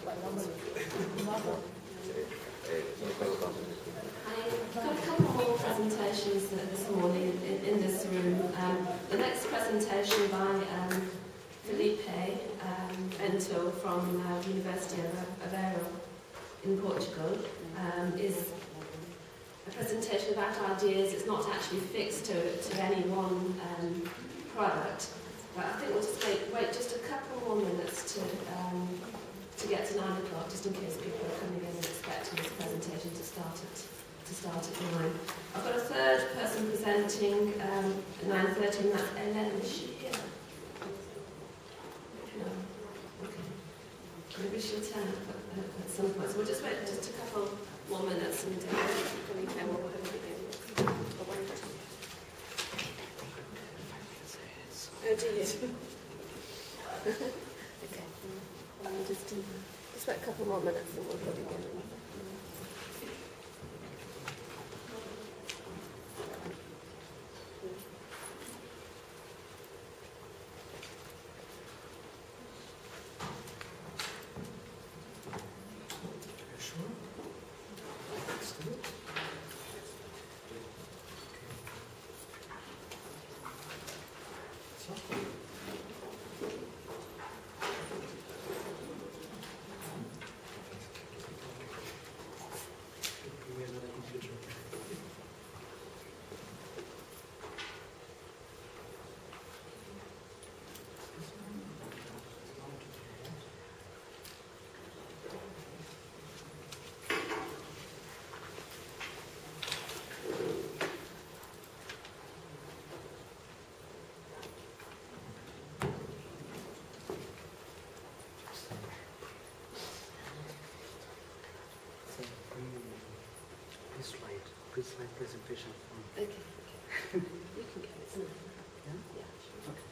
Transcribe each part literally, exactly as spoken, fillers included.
I've got a couple more presentations this morning in, in this room. Um, the next presentation by um, Felipe um, Bento from uh, University of Aveiro in Portugal um, is a presentation about ideas. It's not actually fixed to, to any one um, product, but I think we'll just wait, wait just a couple more minutes to um, to get to nine o'clock, just in case people are coming in and expecting this presentation to start at to start at nine. I've got a third person presenting um, at nine thirty, and that's Hélène. Is she here? No. Okay. Maybe she'll turn up at, at some point. So we'll just wait just a couple more minutes and uh, we'll Oh, do you? Okay. Um, just, um, just wait a couple more minutes and we'll begin. This slide presentation. Okay, okay. You can get it, isn't it? Yeah? Yeah, sure. Okay.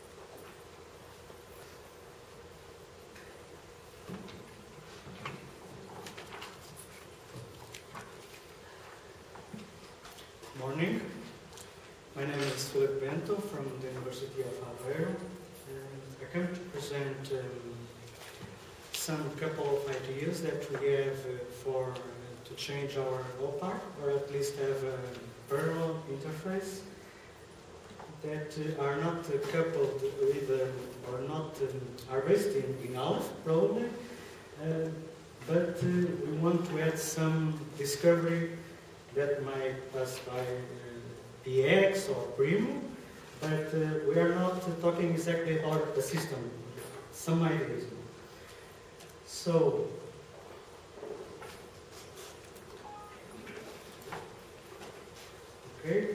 Morning. My name is Felipe Bento from the University of Aveiro, and I come to present um, some couple of ideas that we have uh, for to change our O P A R, or at least have a parallel interface that uh, are not uh, coupled with, um, or not, um, are based in, in Aleph, probably, uh, but uh, we want to add some discovery that might pass by uh, P X or Primo, but uh, we are not uh, talking exactly about the system, some ideas. So, okay.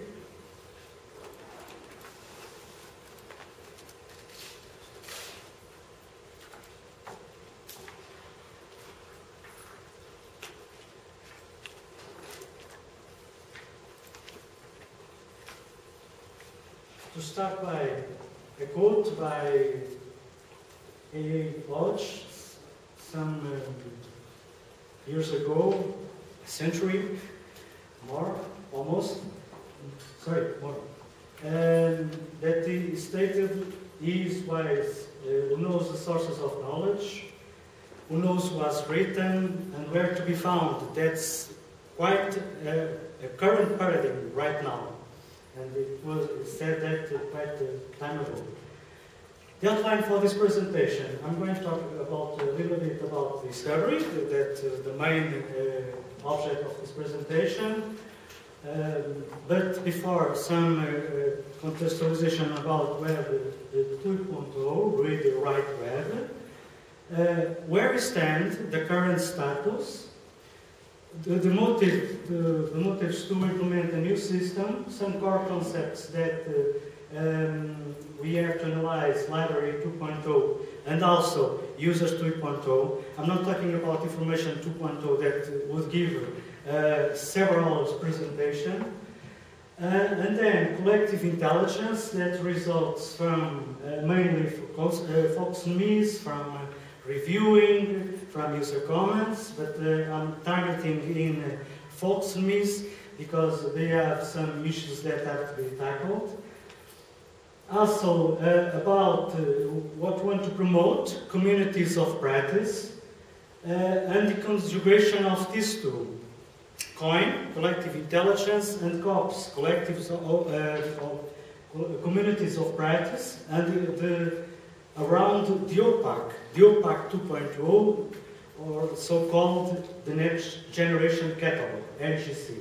To start by a quote by A A Lodge some um, years ago, a century, more, almost, sorry, more, and that he stated he is wise, uh, who knows the sources of knowledge, who knows what's written and where to be found. That's quite a, a current paradigm right now. And it was it said that quite a time ago. The outline for this presentation, I'm going to talk about a little bit about discovery, that uh, the main uh, object of this presentation. Um, but before, some uh, contextualization about Web two point oh, read the right Web, uh, where we stand, the current status. The, the, motive, the, the motives to implement a new system, some core concepts that uh, um, we have to analyze, library two point oh, and also users two point oh. I'm not talking about information two point oh that would give uh, several hours presentation. Uh, and then collective intelligence that results from uh, mainly focus, uh, focus on me, from uh, reviewing, from user comments, but uh, I'm targeting in uh, folks and me's because they have some issues that have to be tackled. Also, uh, about uh, what we want to promote, communities of practice, uh, and the conjugation of these two. COIN, collective intelligence, and COPS, collectives of, uh, of communities of practice, and the, the around the O P A C, the O P A C two point oh, or so-called the Next Generation Catalog, N G C.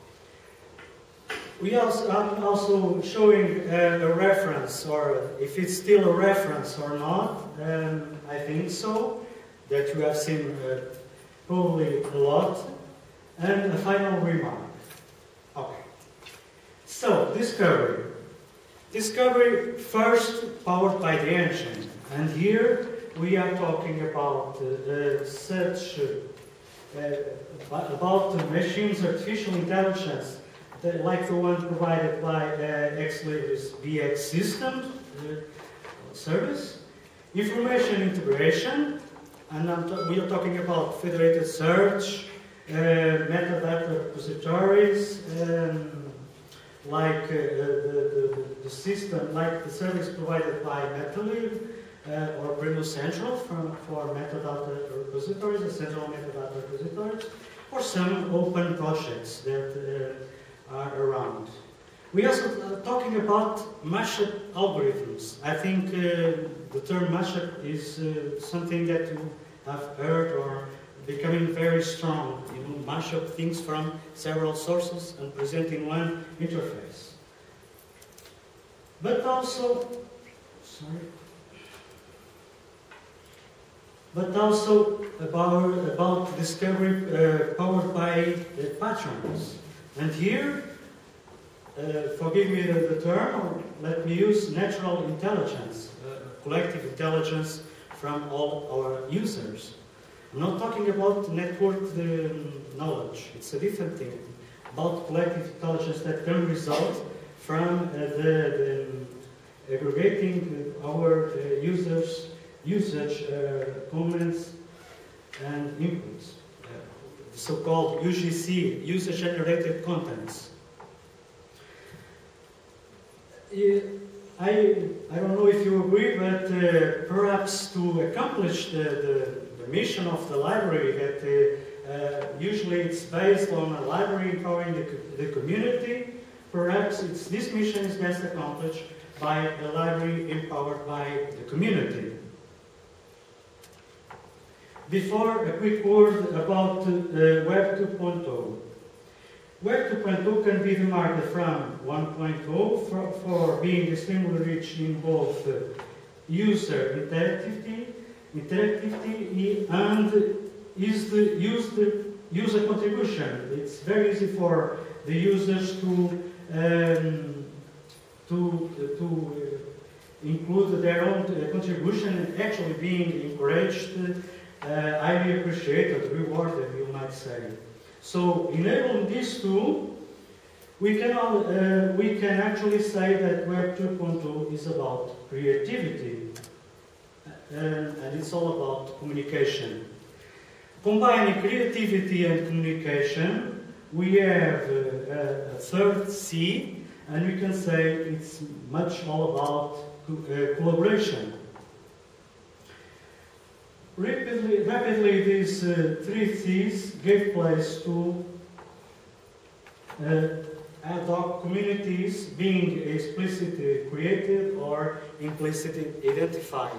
We also, I'm also showing uh, a reference, or if it's still a reference or not, um, I think so, that you have seen uh, probably a lot. And a final remark. Okay. So, discovery. Discovery first powered by the engine. And here we are talking about uh, uh, such, uh, uh, about the machines, artificial intelligence, that, like the one provided by uh, Ex Libris B X systems, uh, service, information integration, and I'm we are talking about federated search, Uh, metadata repositories, um, like uh, the, the, the system, like the service provided by Metalib uh, or Brino Central for, for metadata repositories, the central metadata repositories, or some open projects that uh, are around. We also are talking about mashup algorithms. I think uh, the term mashup is uh, something that you have heard or becoming very strong, you know, mash up things from several sources and presenting one interface. But also, sorry, but also about, about discovery uh, powered by uh, patterns. And here, uh, forgive me the, the term, or let me use natural intelligence, uh, collective intelligence from all our users. I'm not talking about networked um, knowledge, it's a different thing. About collective intelligence that can result from uh, the, the aggregating our uh, users' usage uh, comments and inputs, uh, so-called U G C, user-generated contents. I, I don't know if you agree, but uh, perhaps to accomplish the, the The mission of the library, that uh, uh, usually it's based on a library empowering the, the community. Perhaps it's, this mission is best accomplished by a library empowered by the community. Before, a quick word about uh, Web two point oh. Web two point oh can be demarcated from one point oh for, for being extremely rich in both uh, user interactivity interactivity and is the, use the user contribution. It's very easy for the users to um, to to include their own contribution and actually being encouraged, uh, highly appreciated, rewarded, you might say. So, enabling these two, we can all, uh, we can actually say that Web two point oh is about creativity. And, and it's all about communication. Combining creativity and communication, we have uh, a third C, and we can say it's much all about co uh, collaboration. Rapidly, rapidly these uh, three C's gave place to uh, ad hoc communities being explicitly created or implicitly identified.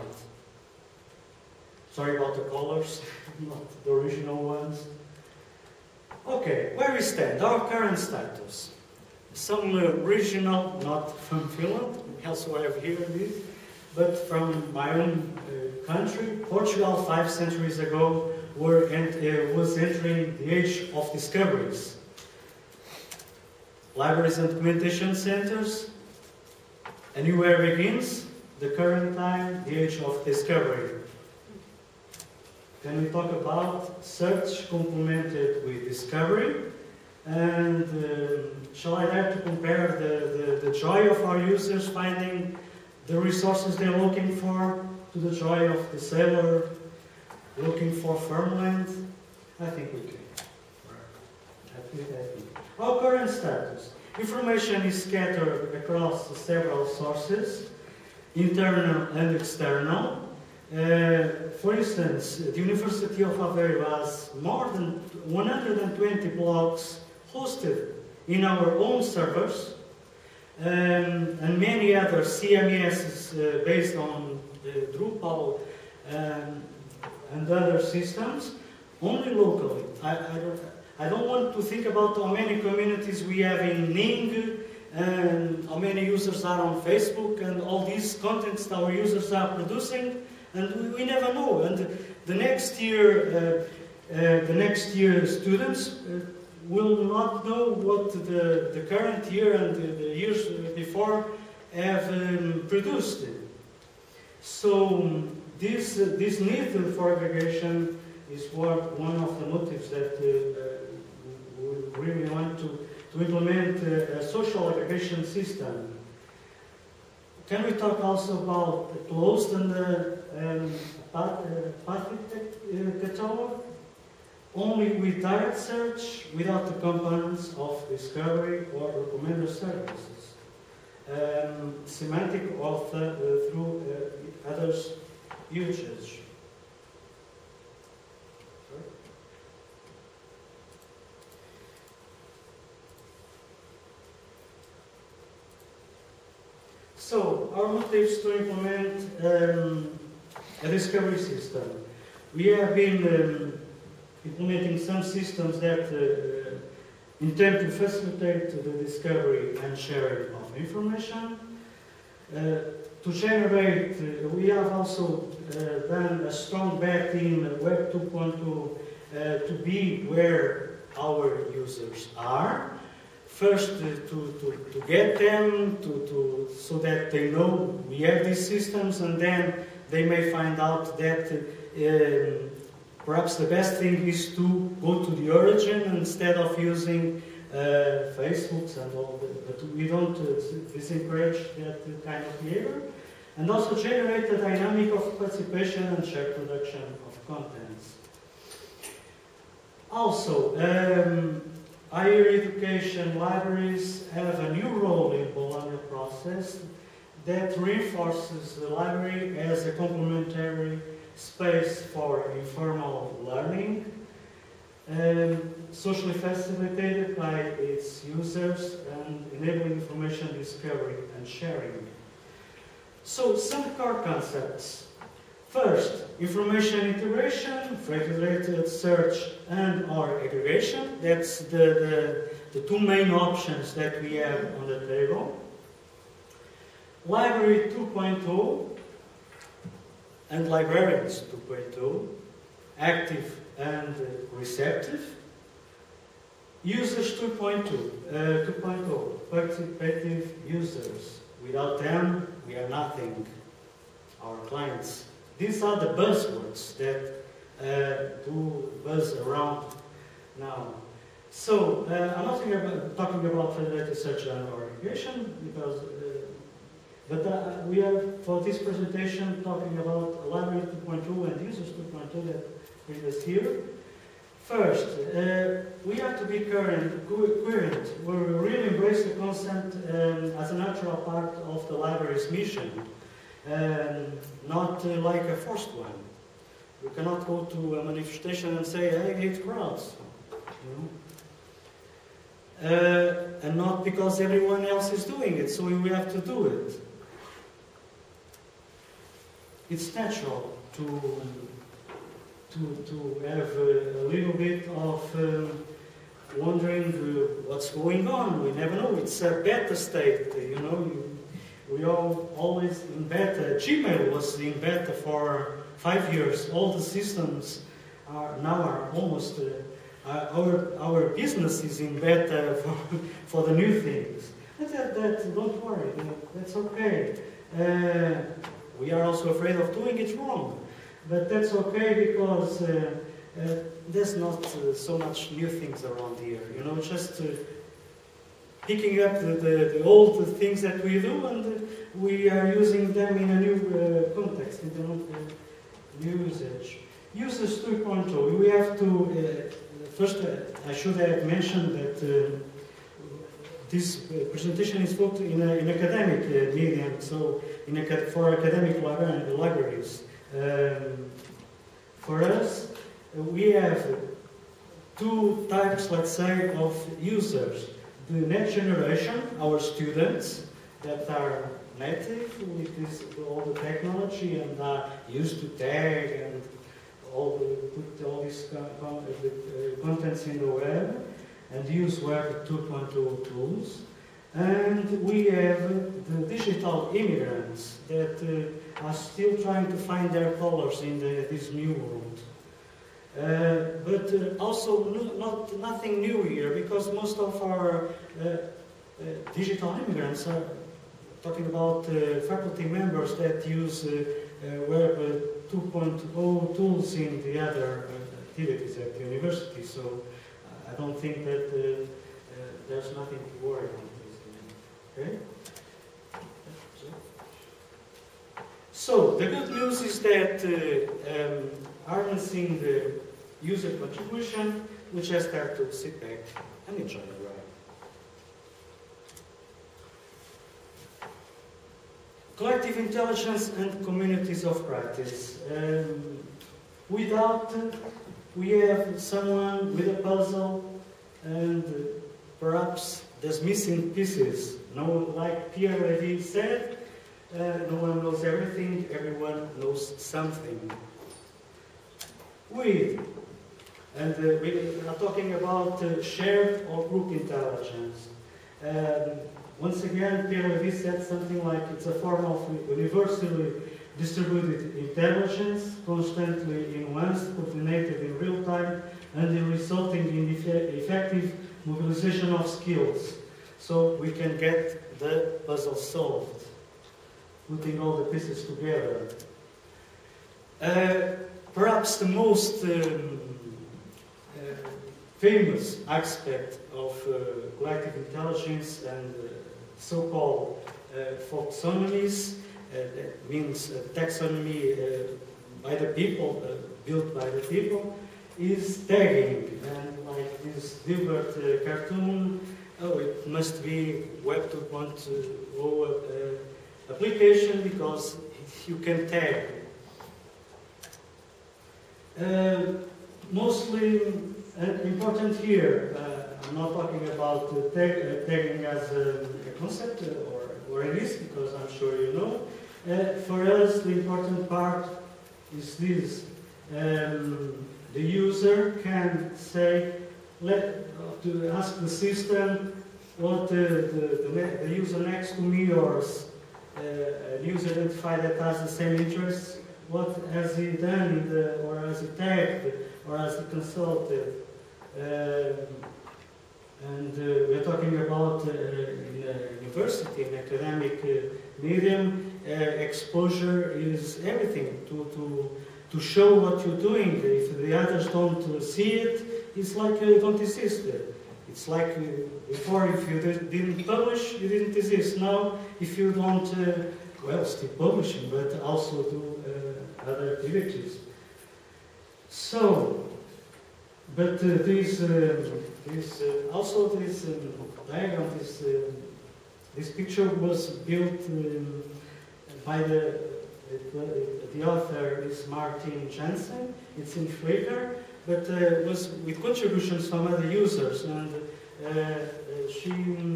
Sorry about the colors, not the original ones. Okay, where we stand, our current status. Some uh, regional, not from Finland, we also have here this, but from my own uh, country. Portugal, five centuries ago, were ent uh, was entering the age of discoveries. Libraries and documentation centers, a new era begins, the current time, the age of discovery. Then we talk about search complemented with discovery, and uh, shall I dare to compare the, the, the joy of our users finding the resources they're looking for to the joy of the sailor looking for firmland? I think we can. I think, I think. Our current status. Information is scattered across several sources, internal and external. Uh, for instance, the University of Aveiro has more than one hundred twenty blogs hosted in our own servers, um, and many other C M Ss uh, based on uh, Drupal um, and other systems, only locally. I, I, don't, I don't want to think about how many communities we have in Ning, and how many users are on Facebook, and all these contents our users are producing, and we, we never know. And the next year, uh, uh, the next year students uh, will not know what the, the current year and the, the years before have um, produced. So this, uh, this need for aggregation is what, one of the motives that uh, uh, we really want to, to implement uh, a social aggregation system. Can we talk also about the closed and the um, path, uh, path uh, catalog? Only with direct search, without the components of discovery or recommender services. Um, semantic of the, uh, through uh, others' usage. Sorry? So, our motives to implement um, a discovery system. We have been um, implementing some systems that uh, intend to facilitate the discovery and sharing of information. Uh, to generate, uh, we have also uh, done a strong bet in Web two point oh uh, to be where our users are. First, uh, to, to, to get them, to, to, so that they know we have these systems, and then they may find out that uh, perhaps the best thing is to go to the origin instead of using uh, Facebooks and all that. But we don't uh, disencourage that kind of behavior. And also generate a dynamic of participation and shared production of contents. Also, um, higher education libraries have a new role in Bologna process that reinforces the library as a complementary space for informal learning, um, socially facilitated by its users and enabling information discovery and sharing. So, some core concepts. First, information integration, federated search and or aggregation. That's the, the, the two main options that we have on the table. Library two point oh and librarians two point oh, active and uh, receptive. Users two point oh, participative users. Without them, we are nothing, our clients. These are the buzzwords that uh, do buzz around now. So, uh, I'm not about, talking about federated search and or aggregation, because, uh, but uh, we are, for this presentation, talking about library two point oh and users two point oh that bring us here. First, uh, we have to be current, coherent, where we really embrace the concept um, as a natural part of the library's mission, um, not uh, like a forced one. We cannot go to a manifestation and say, I hate crowds, you know? Uh, and not because everyone else is doing it, so we have to do it. It's natural to To, to have uh, a little bit of um, wondering uh, what's going on. We never know. It's a beta state, you know. You, we all always in beta. Gmail was in beta for five years. All the systems are now are almost. Uh, uh, our our business is in beta for for the new things. But that, that don't worry. That's okay. Uh, we are also afraid of doing it wrong. But that's okay, because uh, uh, there's not uh, so much new things around here. You know, just uh, picking up the, the, the old things that we do, and uh, we are using them in a new uh, context, in the uh, new usage. Users two point oh, we have to, uh, first uh, I should have mentioned that uh, this uh, presentation is focused in, a, in academic uh, medium, so in a, for academic libra libraries. Um, for us, uh, we have two types, let's say, of users. The next generation, our students, that are native with this, all the technology and are used to tag and all the, put all these con con uh, contents in the web and use Web two point oh tools. And we have the digital immigrants that uh, are still trying to find their colors in the, this new world. Uh, but uh, also no, not nothing new here, because most of our uh, uh, digital immigrants are talking about uh, faculty members that use uh, uh, Web two point oh tools in the other uh, activities at the university. So uh, I don't think that uh, uh, there's nothing to worry about. Okay? So the good news is that uh, um, harnessing the user contribution, we just have to sit back and enjoy the ride. Collective intelligence and communities of practice. Um, without, we have someone with a puzzle and uh, perhaps there's missing pieces. No, like Pierre Levy said, uh, no one knows everything, everyone knows something. With, and uh, we are talking about uh, shared or group intelligence. Um, once again, Pierre Levy said something like it's a form of universally distributed intelligence, constantly enhanced, coordinated in real time, and resulting in effective mobilization of skills. So we can get the puzzle solved, putting all the pieces together. Uh, perhaps the most um, uh, famous aspect of uh, collective intelligence and uh, so-called uh, taxonomies, uh, that means uh, taxonomy uh, by the people, uh, built by the people, is tagging. And like this Dilbert uh, cartoon, oh, it must be Web two point oh uh, application because you can tag. Uh, mostly uh, important here, uh, I'm not talking about uh, tag, uh, tagging as a, a concept uh, or, or it is, because I'm sure you know. Uh, for us, the important part is this. Um, the user can say, let, to ask the system what uh, the, the, the user next to me or uh, a user identified that has the same interests, what has he done in the, or has he tagged, or has he consulted. Um, and uh, we're talking about uh, in a university, in academic uh, medium, uh, exposure is everything to, to, to show what you're doing. If the others don't uh, see it, it's like you don't exist there. It's like uh, before, if you didn't publish, you didn't exist. Now, if you don't, uh, well, still publishing, but also do uh, other activities. So, but uh, this, uh, this uh, also this um, diagram, this uh, this picture was built um, by the the author is Martin Jensen. It's in Flickr, but uh, was with contributions from other users, and uh, she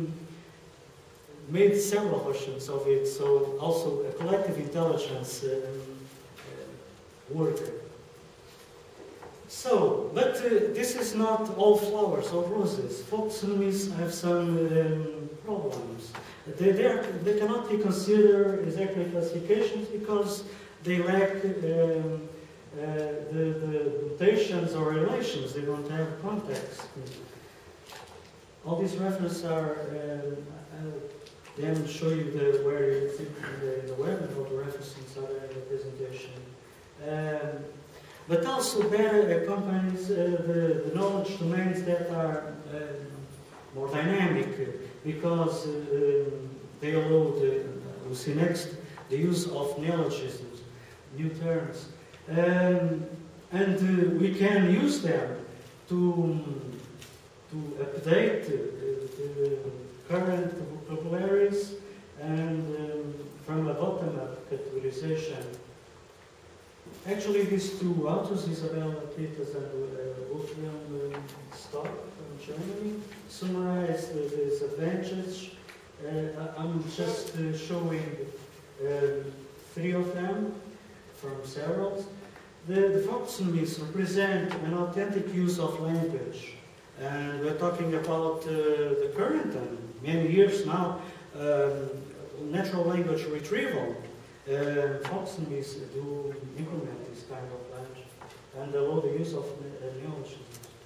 made several versions of it. So also a collective intelligence um, uh, work. So, but uh, this is not all flowers or roses. Taxonomies have some um, problems. They, they, are, they cannot be considered exactly classifications because they lack um, uh, the, the notations or relations. They don't have context. All these references are, um, I'll then show you the, where it's in the, the web and all the references are there in the presentation. Um, but also better accompanies uh, the, the knowledge domains that are uh, more dynamic because uh, they allow the, we'll see next, the use of neologisms, new terms. Um, and uh, we can use them to, to update uh, the current vocabularies and um, from a bottom-up categorization. Actually, these two authors, Isabella Peters and uh, Wolfgang uh, Stark from Germany, summarize uh, this advantage. Uh, I'm just uh, showing uh, three of them from several. The, the Volksmünz represent an authentic use of language. And we're talking about uh, the current and many years now, um, natural language retrieval. Uh, Volksmünz do implement this kind of language and allow the use of uh, neologisms.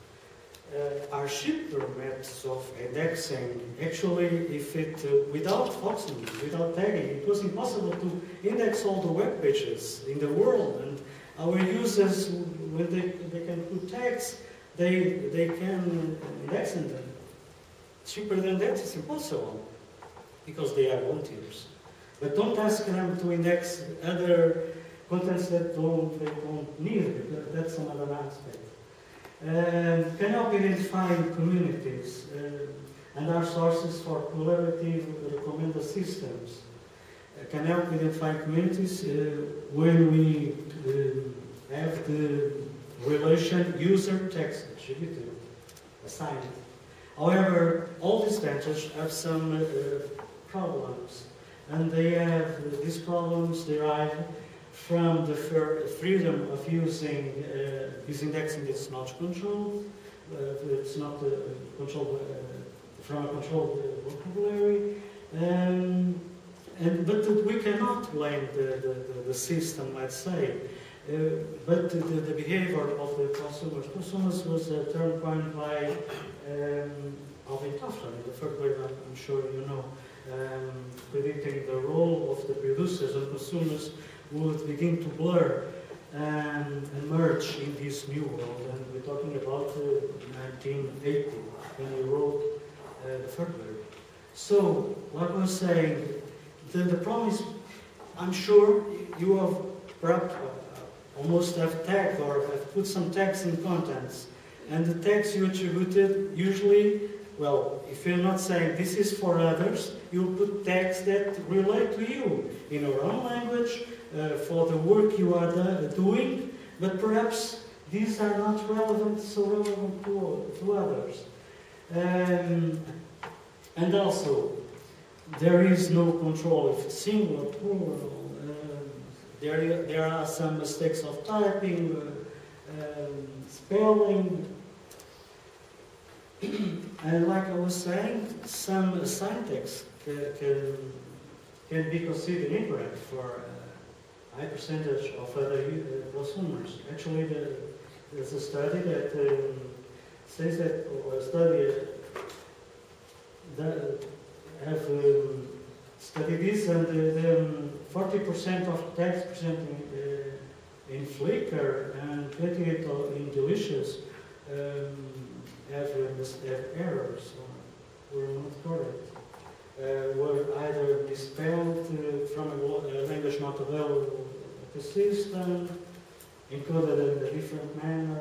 Uh, are cheaper methods of indexing. Actually, if it, uh, without Volksmünz, without tagging, it was impossible to index all the web pages in the world. And our users, when they, they can put tags, they, they can index them. Cheaper than that is impossible, because they are volunteers. But don't ask them to index other contents that don't, they don't need, because that's another aspect. Uh, can help identify communities uh, and are sources for collaborative recommender systems. Uh, can help identify communities uh, when we uh, have the relation user text attributed, assigned. However, all these ventures have some uh, problems, and they have uh, these problems derive from the freedom of using uh, this indexing that's not controlled, uh, it's not uh, controlled uh, from a controlled uh, vocabulary, um, and but we cannot blame the, the, the system, let's say, uh, but the, the behavior of the consumers. Consumers was a term coined by um, Alvin Toffler in the third grade, I'm sure you know, um, predicting the role of the producers and consumers would begin to blur and, and merge in this new world. And we're talking about uh, nineteen eighty, when he wrote uh, the third grade. So, like I was saying, the, the problem is, I'm sure you have perhaps uh, almost have tagged or have put some tags in contents. And the tags you attributed usually, well, if you're not saying this is for others, you'll put tags that relate to you in your own language, uh, for the work you are do doing, but perhaps these are not relevant, so relevant to, to others. Um, and also, there is no control if it's single or plural. Uh, there, there are some mistakes of typing, uh, um, spelling. And like I was saying, some syntax can, can, can be considered incorrect for a high percentage of other uh, consumers. Actually, the, there's a study that um, says that, or a study that have um, studied this, and forty percent of text present in, uh, in Flickr and twenty-eight in Delicious um, have, uh, have errors, or were not correct, uh, were either misspelled uh, from a, a language not available at the system, encoded in a different manner.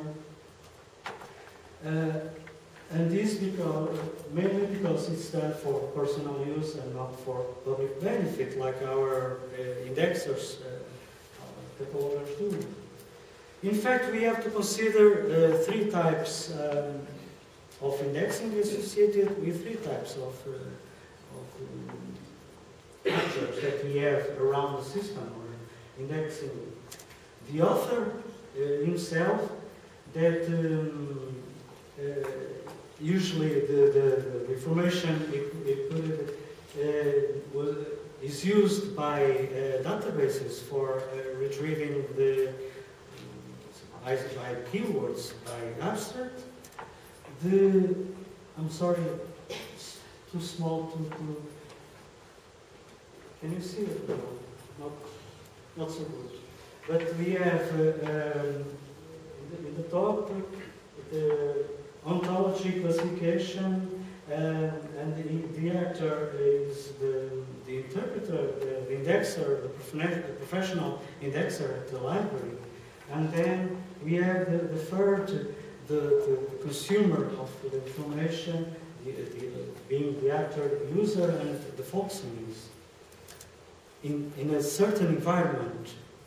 Uh, and this because, mainly because it's done for personal use and not for public benefit, like our uh, indexers, uh, catalogers do. In fact, we have to consider uh, three types um, of indexing associated with three types of, uh, of um, features that we have around the system or indexing. The author uh, himself, that um, uh, usually the, the, the information it, it, uh, was, is used by uh, databases for uh, retrieving the by, by keywords, by abstract. The, I'm sorry, it's too small to, to can you see it? No, not, not so good. But we have uh, um, in, the, in the top the ontology classification, uh, and the, the actor is the, the interpreter, the, the indexer, the professional indexer at the library. And then we have the, the third, the, the consumer of the information, the, the, being the actor, the user, and the Volksmünz. In, in a certain environment,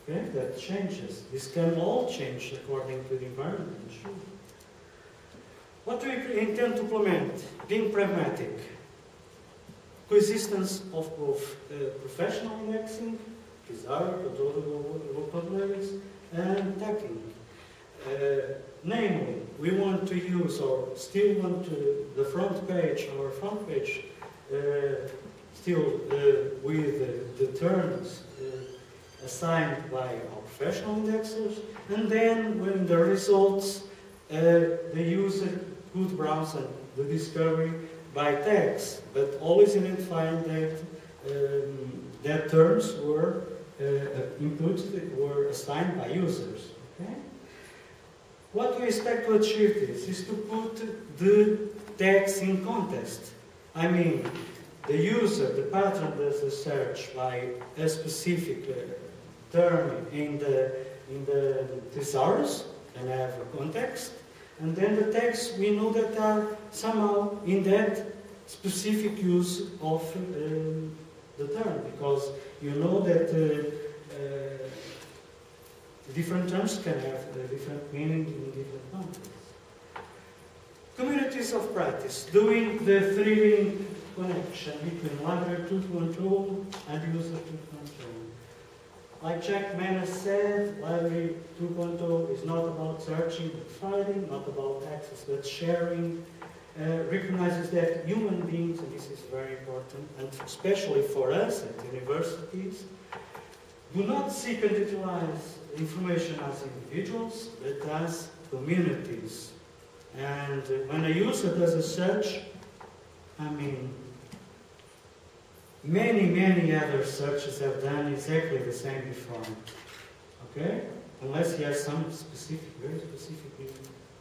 Okay, that changes. This can all change according to the environment. Sure. What do we intend to implement? Being pragmatic. Coexistence of both uh, professional indexing, desire, controllable vocabularies, and tagging. Uh, namely, we want to use, or still want to, the front page, our front page, uh, still uh, with uh, the terms uh, assigned by our professional indexers, and then when the results, uh, the user could browse and the discovery by tags, but always identifying that um, that terms were uh, inputs that were assigned by users. Okay? What we expect to achieve this is to put the tags in context. I mean, the user, the patron does a search by a specific uh, term in the in the thesaurus and have a context, and then the tags we know that are somehow in that specific use of um, the term, because you know that uh, uh, different terms can have a different meaning in different contexts. Communities of practice, doing the three-link connection between library tool control and user tool control. Like Jack Mann said, library two point oh is not about searching but finding, not about access but sharing. Uh, recognizes that human beings, and this is very important, and especially for us at universities, do not seek and utilize information as individuals, but as communities. And uh, when a user does a search, I mean, many, many other searches have done exactly the same before. Okay? Unless he has some specific, very specific need.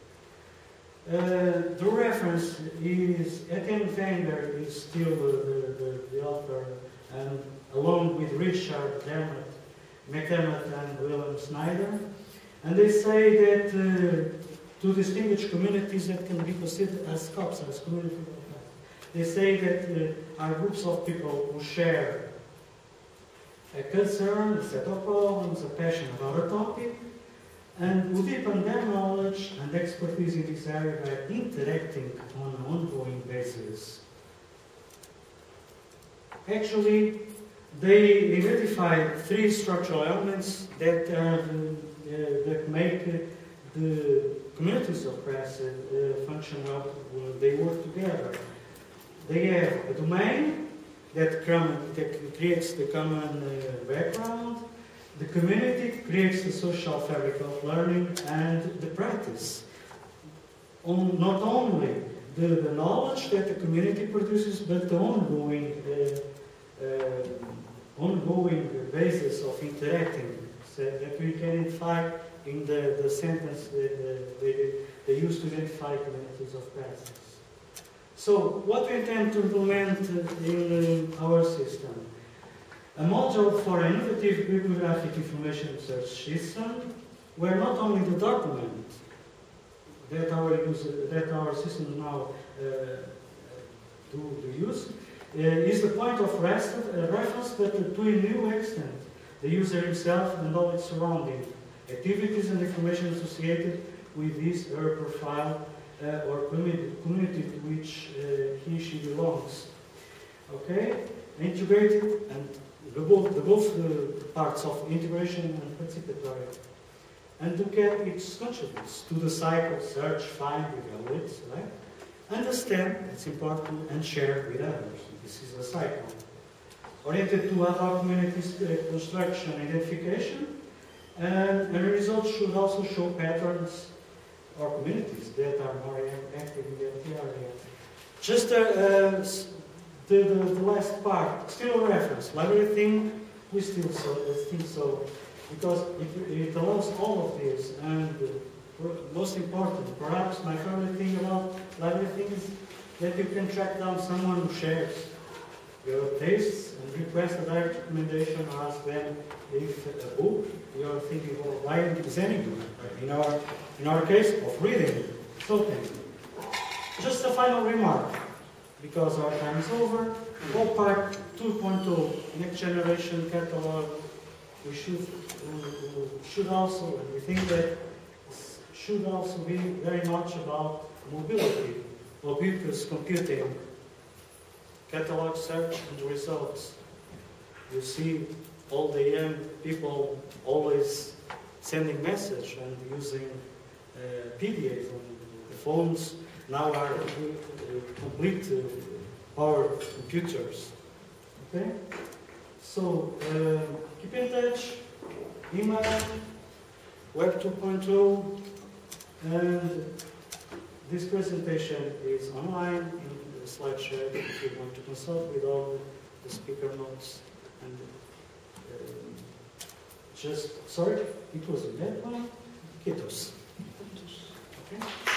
Uh, the reference is, Etienne Wenger is still the, the, the author, and along with Richard Dermott, McDermott and William Snyder. And they say that uh, to distinguish communities that can be considered as COPs, as community of practice, they say that uh, are groups of people who share a concern, a set of problems, a passion about a topic, and who deepen their knowledge and expertise in this area by interacting on an ongoing basis. Actually, they identified three structural elements that, are, uh, that make uh, the communities of press uh, function well when they work together. They have a domain that, that creates the common uh, background. The community creates the social fabric of learning, and the practice. On not only the, the knowledge that the community produces, but the ongoing, uh, uh, ongoing basis of interacting so that we can identify in the, the sentence that they, they use to identify communities of practice. So, what we intend to implement in our system? A module for an innovative bibliographic information research system, where not only the document that our user, that our system now uh, do, do use uh, is the point of rest, uh, reference, but to a new extent, the user himself and all its surrounding activities and information associated with his or her profile uh, or community, community to which uh, he she belongs. Okay, integrated and The both, the both the parts of integration and participatory, and to get its contributes to the cycle, search, find, evaluate, select, understand, it's important, and share with others. This is a cycle. Oriented to other communities, uh, construction, identification, and, and the results should also show patterns or communities that are more active in that area. Just a, uh, The, the, the last part, still a reference. Library thing, we still so, uh, think so, because it, it allows all of this. And uh, most important, perhaps my favorite thing about library thing is that you can track down someone who shares your tastes and request a direct recommendation or ask them if a book you are thinking of buying is any good. In our, in our case, of reading. So thank you. Just a final remark, because our time is over. All part two point oh, next generation catalog we should uh, should also, and we think that should also be very much about mobility, ubiquitous computing, catalog search and results. You see all the young people always sending message and using uh, P D As on the phones. Now are uh, complete uh, power computers. Okay? So, uh, keep in touch, email, Web two point oh, and this presentation is online in the SlideShare if you want to consult with all the speaker notes. And um, just, sorry, it was a bad one. Kiitos. Okay.